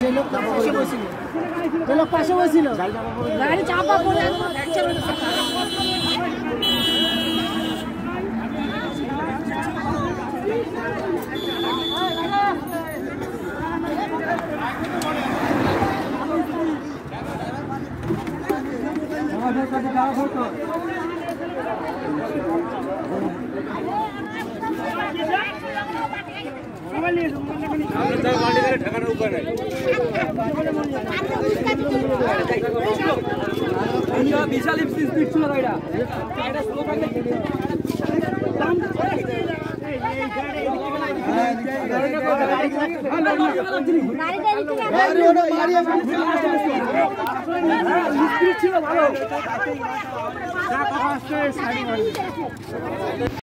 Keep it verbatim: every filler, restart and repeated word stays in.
পাশে বসছিল গাড়ি চাপা পড়ে ঠেকানোর উপায় নাই। বিশাল স্পিড ছিল গাড়িটা। ছিল ভালো।